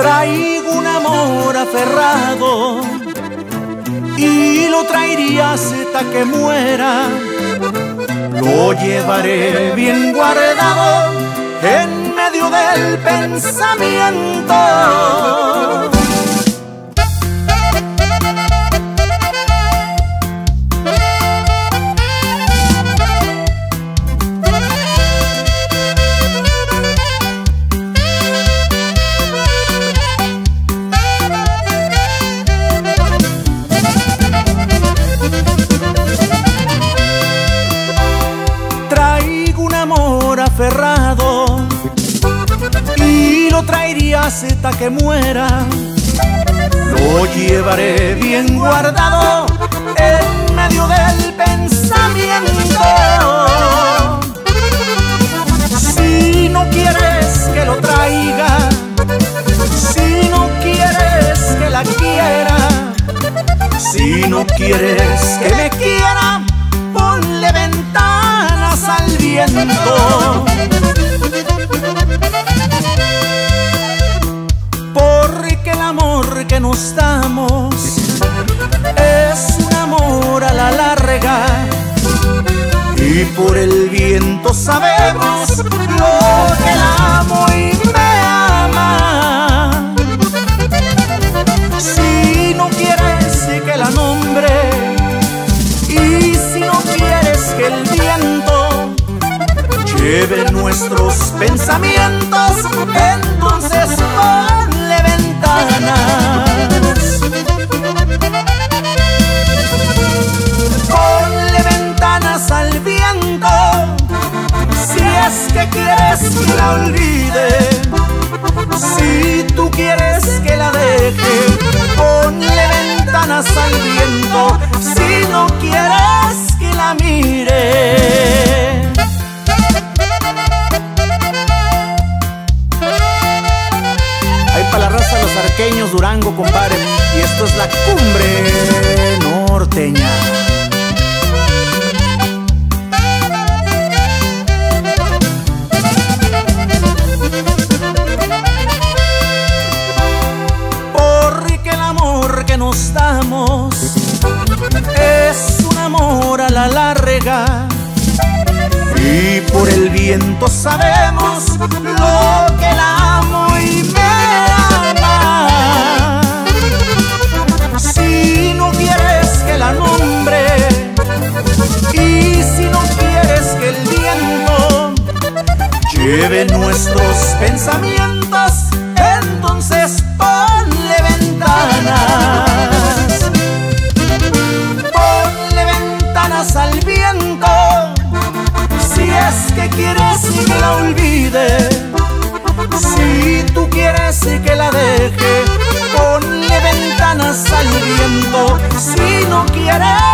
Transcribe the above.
Traigo un amor aferrado y lo traería hasta que muera. Lo llevaré bien guardado en medio del pensamiento. Aferrado y lo traería hasta que muera. Lo llevaré bien guardado en medio del pensamiento. Si no quieres que lo traiga, si no quieres que la quiera, si no quieres que me quiera, ponle ventanas al viento. Porque el amor que nos damos es un amor a la larga, y por el viento sabemos lo que la amo y me ama. Si no quieres que la nombre, y si no quieres que el viento lleve nuestros pensamientos, entonces ponle ventanas. Ponle ventanas al viento, si es que quieres que la olvide. Si tú quieres que la deje, ponle ventanas al viento. Si no quieres que la mire. Ahí para la raza los arqueños, Durango, compadre. Y esto es la cumbre norteña. Porque el amor que nos damos es un amor a la larga, y por el viento sabemos lo que la amo y me ama. Si no quieres que la nombre, y si no quieres que el viento lleve nuestros pensamientos, entonces ponle ventanas. Ponle ventanas al viento, si es que quieres que la olvide. Si tú quieres que la deje, ponle ventanas al viento. Si no quieres